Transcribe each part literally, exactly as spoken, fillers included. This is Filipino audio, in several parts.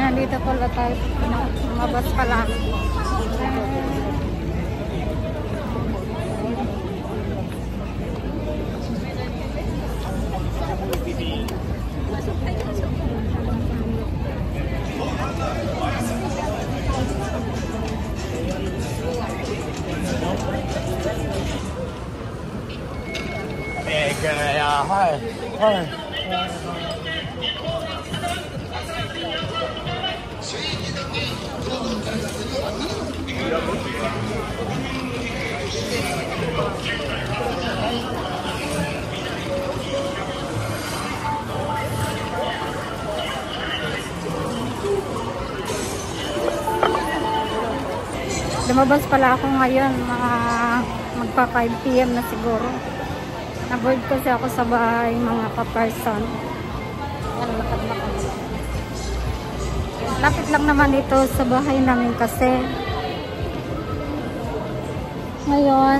nandito pala tayo. Mabas pala. Lumabas pala ako ngayon, mga magpa five p m na siguro. Na-board kasi ako sa bahay, mga ka-person. Yan, lakad-lakad. Lapit lang naman ito sa bahay namin kasi. Ngayon,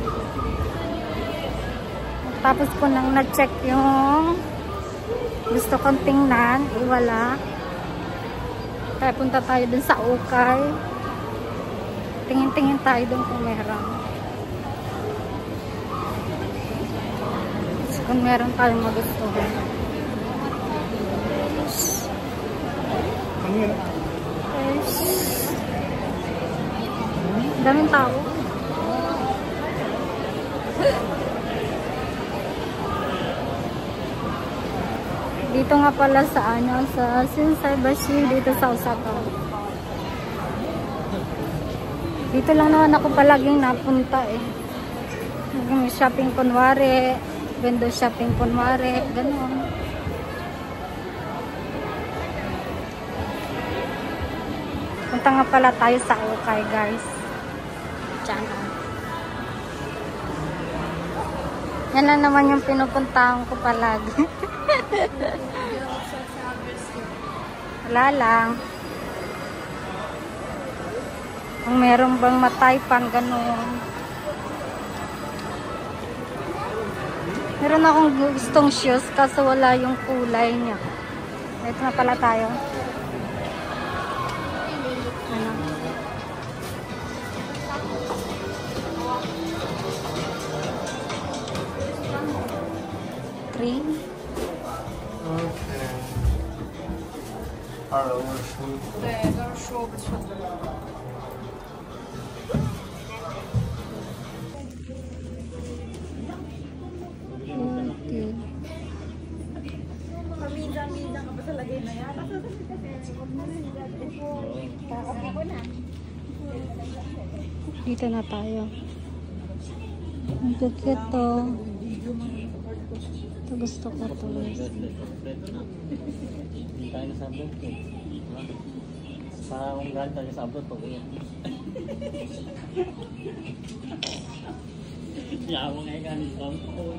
tapos ko nang na-check yung gusto kong tingnan, iwala. Kaya punta tayo dun sa ukay. Tingin-tingin tayo dun kung meron. So, kung meron tayong magustuhan. Yes. Daming tao. Dito nga pala sa ano, sa Shinsaibashi, dito sa Osaka. Dito lang naman ako palaging napunta eh. Yung shopping kunwari, window shopping kunwari, gano'n. Punta nga pala tayo sa ukay, guys. Diyan. Yan lang naman yung pinupuntahan ko palagi. Wala lang. Kung meron bang mataypan, gano'n. Meron akong gustong shoes kasi wala yung kulay niya. Ito na pala tayo. Ano? Three. Okay. Hello, shoe. 네, 이거 쇼 붙여. Paminsan-minsan ka pa sa lagay na yan. Kakapi ko na. Dito na tayo. Ang cute to. Ito gusto ko to. Hindi tayo na sabot ko. Para kung galit tayo sa abot pag uyan. Yawa nga yung ganit lang.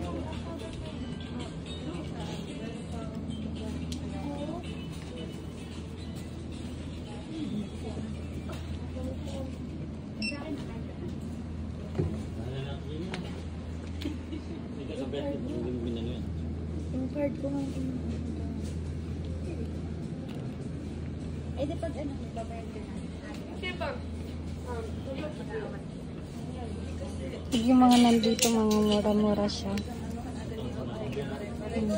Yung card ko nga. Eh, di pag ano, babayad ka na. Yung mga nandito, mga mura-mura siya. Hmm.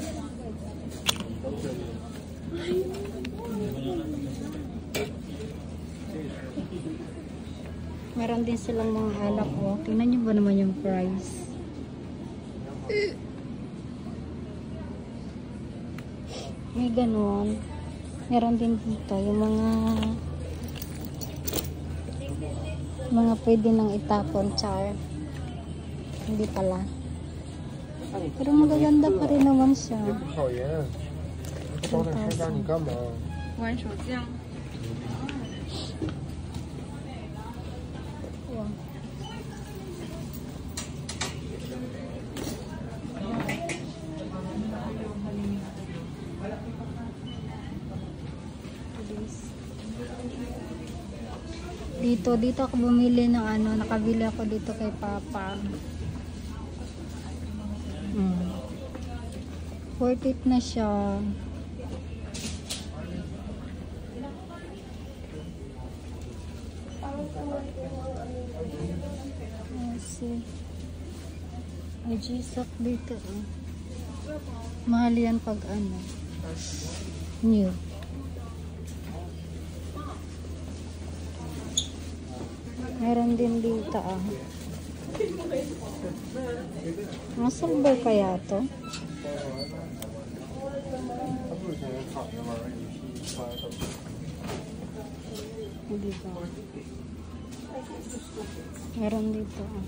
Meron din silang mga alak. Oh. Tingnan nyo ba naman yung price? May ganon. Meron din dito yung mga mga pwede nang itapon, char. Hindi pala. Pero magaganda pa rin naman siya. 讨厌，不找点事干你干嘛？ 玩手酱。 Wow. Dito, dito ako bumili ng ano, nakabili ako dito kay Papa. Hmm. Worth it na siya. Let's see. May G-Shock dito. Oh. Mahal yan pag ano. New. Meron din dito ah. Mga silver kaya to? Hindi ba? Meron dito ah.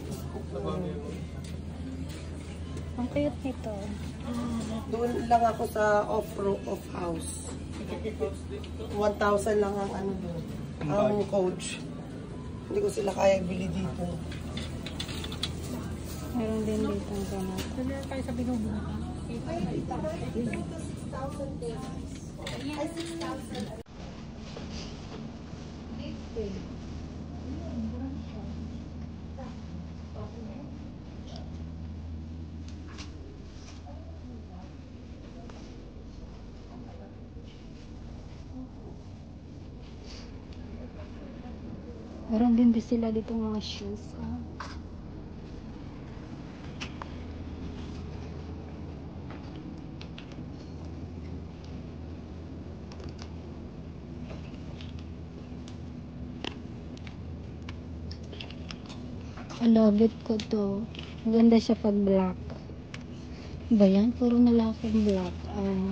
Ang cute nito. Doon lang ako sa off-road, off-house. one thousand lang ang ano doon. Ang coach. Hindi ko sila kaya bili dito. Meron din dito ang ganap. Meron tayo sa binubuo. Meron din din sila dito mga shoes. Ah. I love it ko to. Maganda siya pag black. Ba yan? Puro nalakong black. Ah.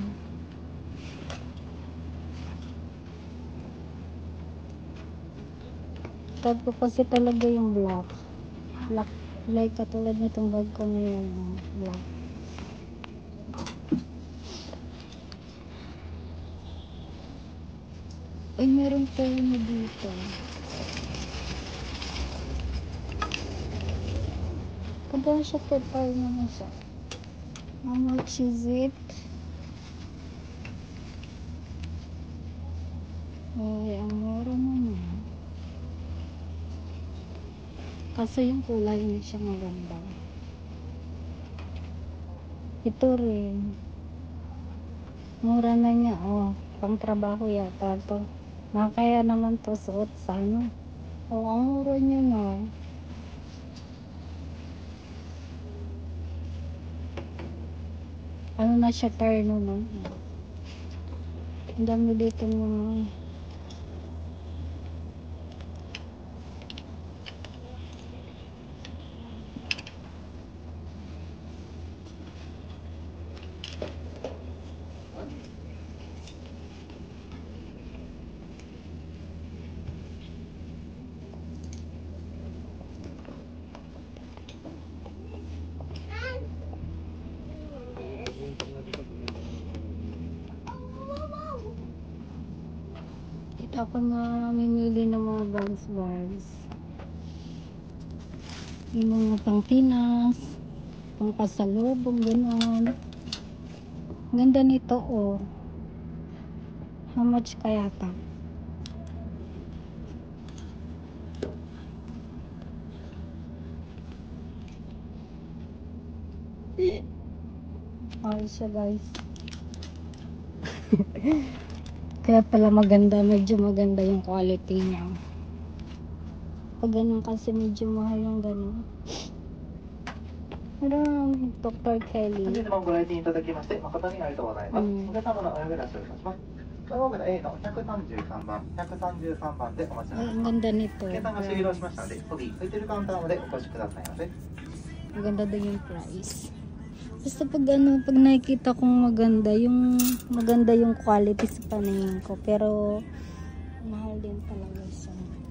Tag ko kasi talaga yung black. Black. Like katulad nitong bag ko ngayon. Black. Ay, meron pa yun dito. Kaya siya total naman siya. How much is it? Ay, ang mura naman. Kasi yung kulay hindi siya maganda. Ito rin. Mura na niya. Oh, pang trabaho yata to. Nakaya naman to suot sa ano. Oh, ang mura niya na. Ano na siya terno no? Ang dami dito mga ako na mamimili ng mga bags bags. Yung mga pang Pinas, pang pasalubong, gano'n. Ganda nito, oh. How much kaya ta? Ay siya, guys. Kaya pala maganda, medyo maganda yung quality niya. Pag ganun kasi medyo mahal yung ganun. Pero Doctor Kelly. 本日もご来店いただきまして誠にありがとうございます。 うんお客様のお呼び出しをいたします。番号が A のひゃくさんじゅうさんばん、ひゃくさんじゅうさんばんでお待ち Ay, くだ ang さい。 ganda nito. 計算が終了しましたので、ロビー、空いてるカウンターまでお越しくださいませ。 Ang ganda din yung price. Basta pag ano, pag nakikita kong maganda, yung maganda yung quality sa paningin ko. Pero mahal din talaga siya.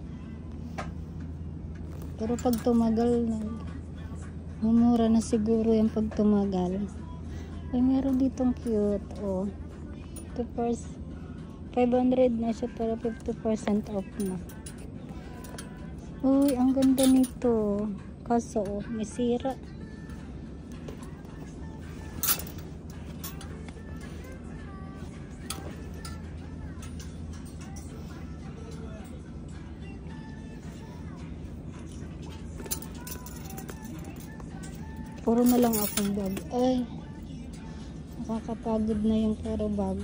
Pero pag tumagal na, mumura na siguro yung pag tumagal. Ay, meron ditong cute. Oh, fifty percent. five hundred na siya pero fifty percent off na. Uy, ang ganda nito. Kaso, oh, may sira. Puro na lang akong bag. Ay, nakakapagod na yung puro bag.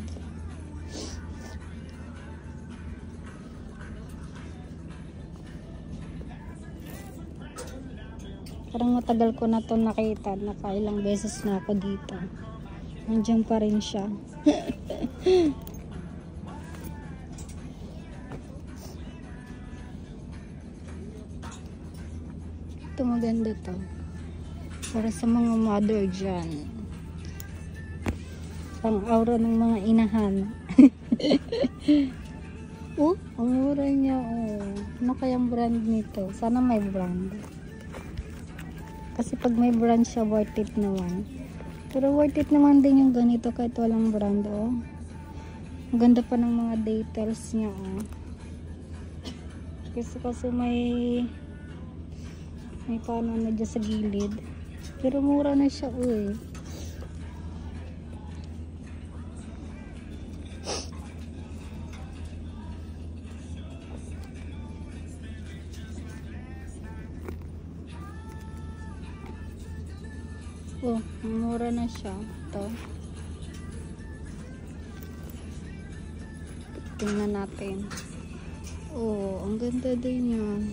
Parang matagal ko na to nakita. Nakailang beses na ako dito. Nandiyan pa rin siya. Ito maganda to. Para sa mga mother dyan. Pang aura ng mga inahan. Oh, ang mura niya. Oh. Ano kayang brand nito? Sana may brand. Kasi pag may brand siya, worth it naman. Pero worth it naman din yung ganito kahit walang brand. Oh. Ang ganda pa ng mga details niya. Oh. Kasi kasi may may paano na dyan sa gilid. Pero mura na siya. Oh. Oh, mura na siya. Ito. Tingnan natin. Oh, ang ganda din yan.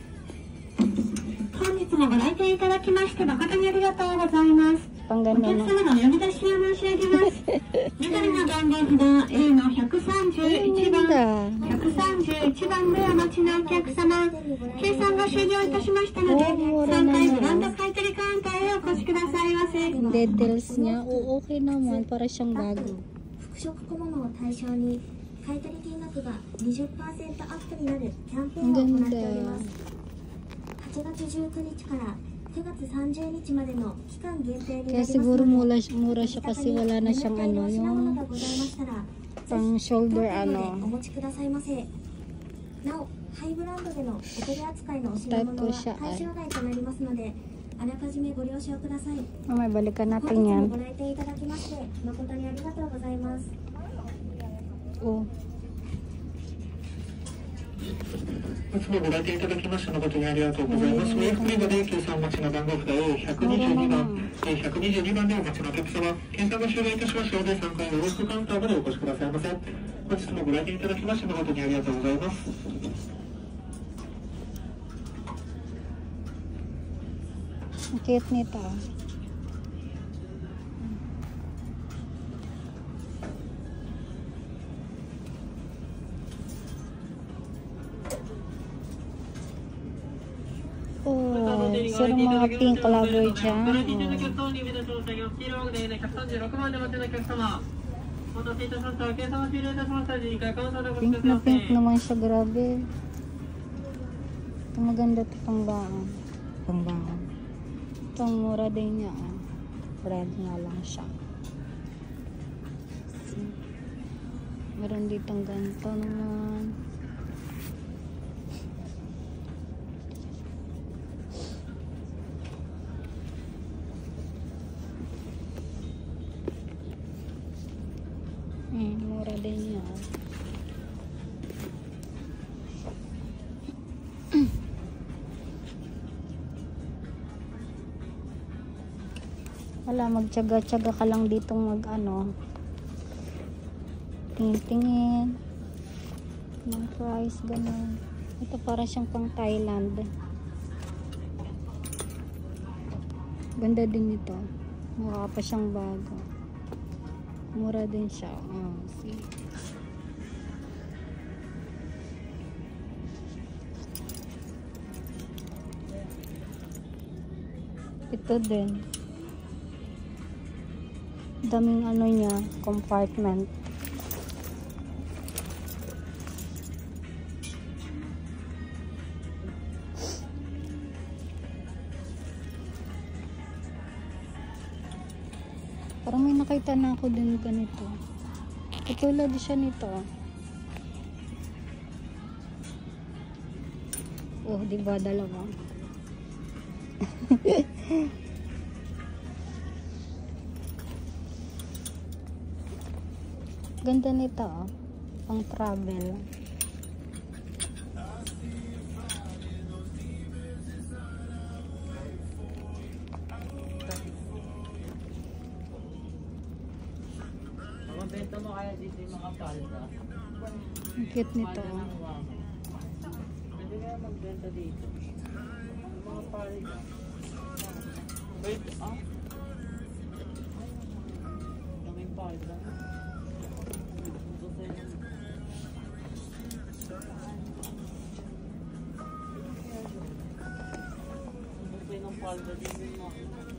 本日もご来店いただきまして誠にありがとうございます。 Pang お ganda 客 na. 様のお呼び出しを申し上げます。緑の番号札 A のひゃくさんじゅういちばん、 Ganda. ひゃくさんじゅういちばんでお待ちのお客様、計算が終了いたしましたので、さんかいブランド買取カウンターへお越しくださいませ。 Yung details niya. Oh, okay naman. Para siyang bago. 服飾小物を対象に買取金額が にじゅっパーセント アップになるキャンペーンを行っております。はちがつじゅうくにちからくがつさんじゅうにちまでの期間限定になり Kaya ますの siguro で、 mura, mura siya kasi wala na siyang ano, お品物 yung がございましたら、 pang shoulder 当店まで ano. お持ちくださいませ。なお、ハイブランドでのお取り扱いのお品物は対象外となりますので、あらかじめご了承ください。 Oh, may balikan 本 natin 日も yan. ご来店いただきまして誠にありがとうございます。 Oh. いつもご来店いただきまして誠にありがとうございます。お役目まで計算待ちの番号札 A ひゃくにじゅうにばん、えーひゃくにじゅうにばんでお待ちのお客様、計算が終了いたしましたのでさんかいのロストカウンターまでお越しくださいませ。本日もご来店いただきまして誠にありがとうございます。 Ang cute nito. Oh, sino mga pink lover dyan? Oh. Pink na pink naman siya, grabe. Ito maganda ito pang baon. Pang baon. Ito ang mura din niya. Oh. Red nga lang siya. Meron ditong ganito naman. Hmm, mura din niya. Wala, magtyaga-tyaga ka lang ditong mag ano, tingin-tingin ng price, ganun. Ito para siyang pang Thailand. Ganda din ito. Mukha pa siyang bago. Mura din siya. Oh, see. Ito din. Daming ano niya, compartment. Parang may nakita na ako din ganito. Katulad siya nito. Oh, di ba dalawa? Ganda nito, oh. Pang travel. Benta mo kaya dito yung mga palda. Ang cute nito, oh. Pwede kaya magbenta dito. Yung mga palda. Wait, ah. Daming pala. Bukay ng palda din mo.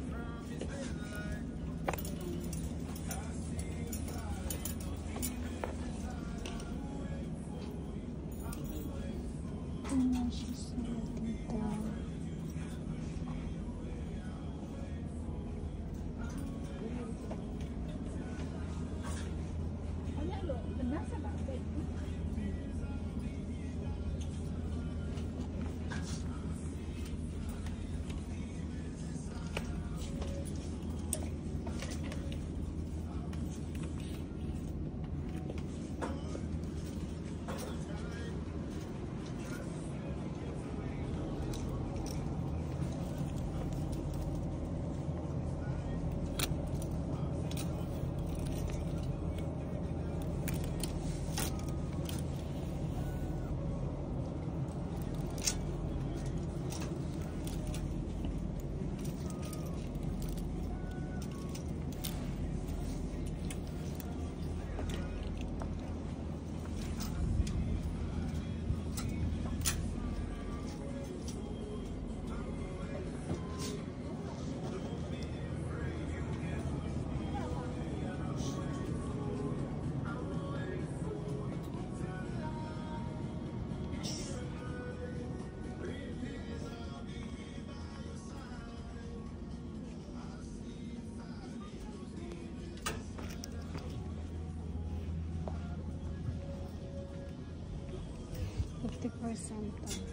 fifty percent.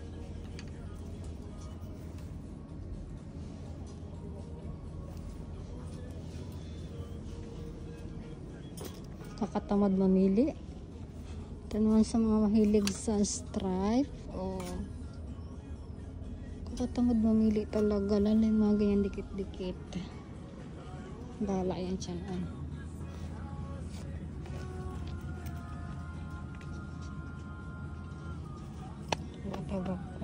Kakatamad mamili. Ito naman sa mga mahilig sa stripe. O kakatamad mamili talaga. Lalo yung mga ganyan dikit-dikit. Bala yan siya noon. Tabak ko.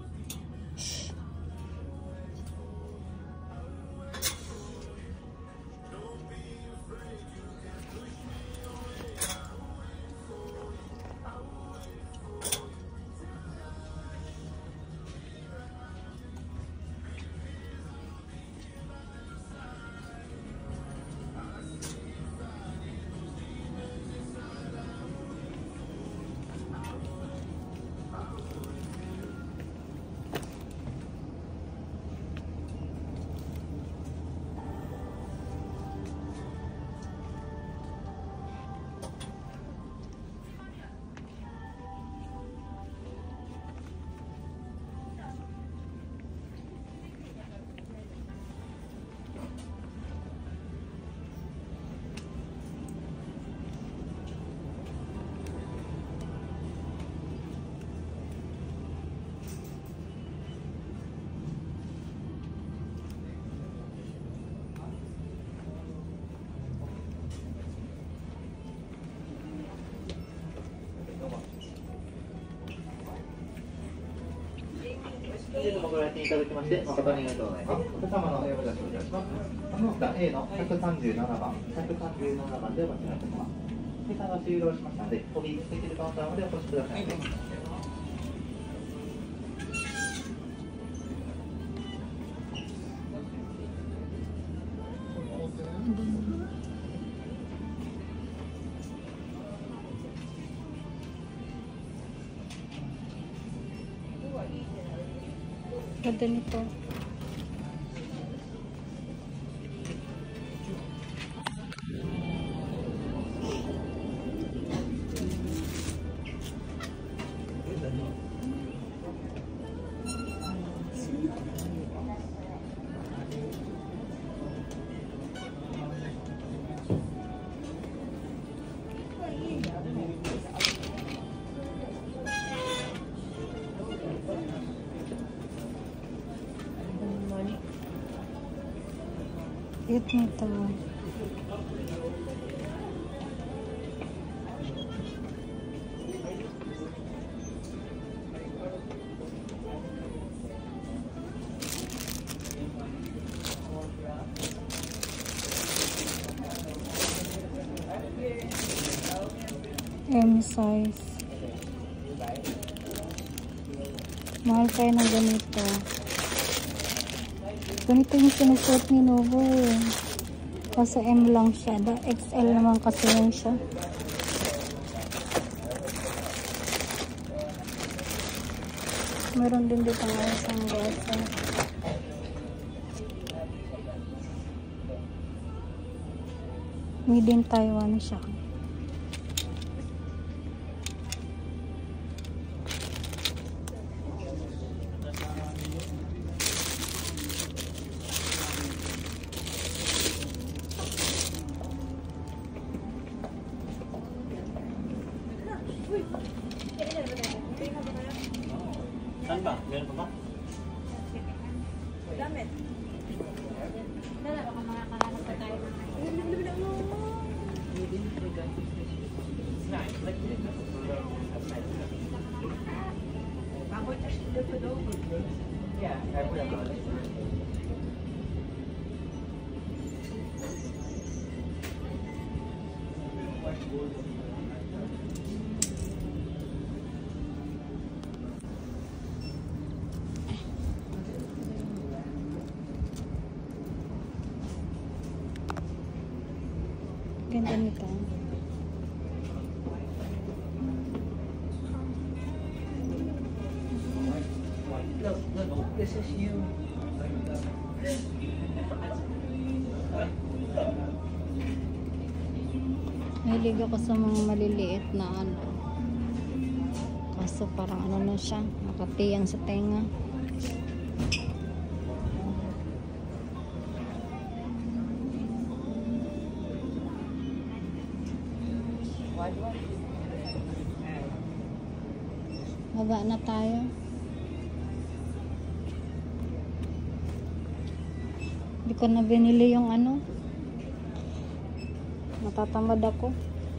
本日もご来店いただきまして誠にありがとうございます。お客様のお呼び出しをいたします。その他 A のひゃくさんじゅうななばん、ひゃくさんじゅうななばんでお待ちになっております。計算が終了しましたので、お引きできるカウンターまでお越しください。 Ganda nito. Cute nito. size. Mahal kayo ng ganito. Ganito yung sinusuot ni Novo eh. Kaso M lang siya. Da X L naman kasi yun siya. Meron din dito ng isang gasa. Made in Taiwan siya. Saan ba? Meron pa ba? Damit. Dala, baka makakahanap pa tayo. Ganda nito. This is you. Mahilig ako sa mga maliliit na ano. Kaso parang ano na siya, nakatiyang sa tenga. Baba na tayo. Hindi ko na binili yung ano. Natatamad ako.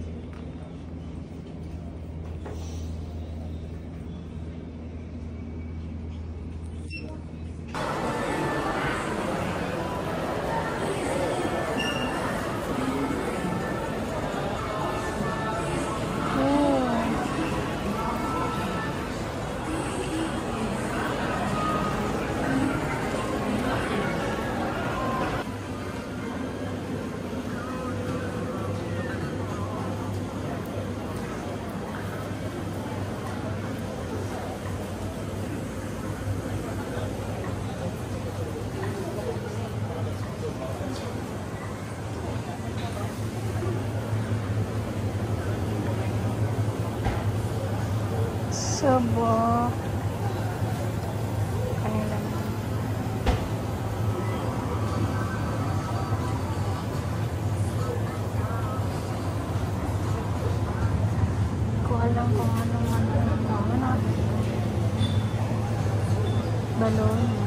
Subok. Kanila na. Ko alam kung anong ano ano ano balon.